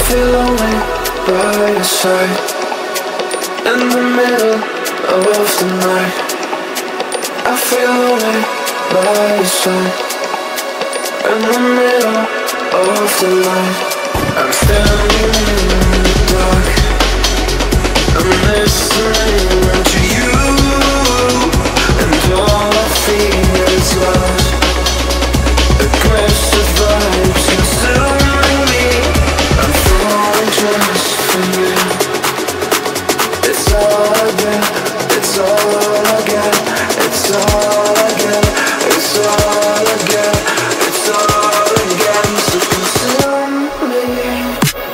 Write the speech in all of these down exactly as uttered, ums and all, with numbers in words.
feel lonely by your side. In the middle of the night, I feel lonely by your side. In the middle of the night, I'm standing in the dark. I'm listening to you, and all I feel is love. Aggressive vibes consuming me. I'm falling just for you. It's all I get, it's all I get, it's all I get, it's all I get, it's all I get. So consume me.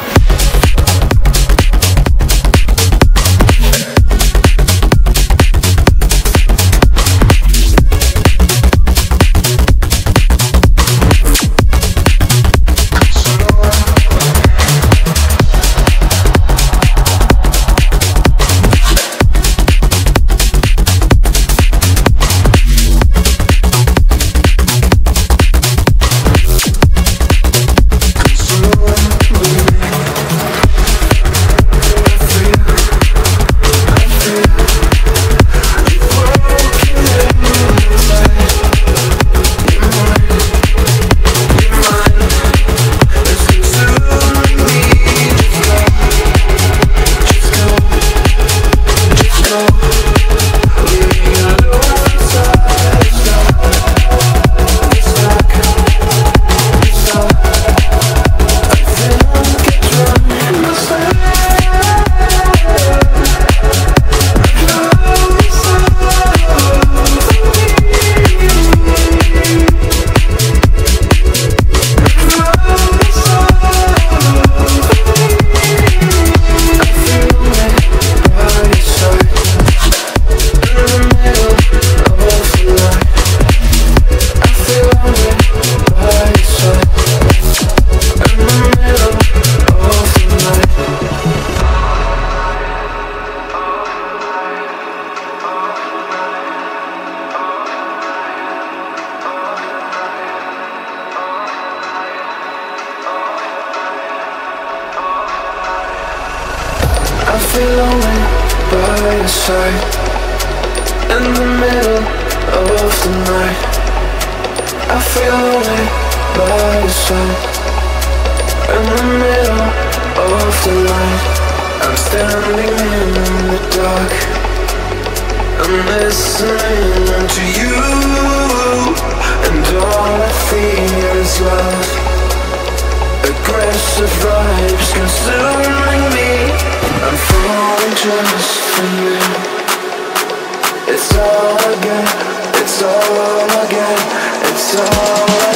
I feel lonely by your side. In the middle of the night, I feel lonely by your side. In the middle of the night, I'm standing in the dark. I'm listening to you, and all I feel is love. Aggressive vibes consuming me. I'm falling just for you. It's all I get, it's all I get, it's all I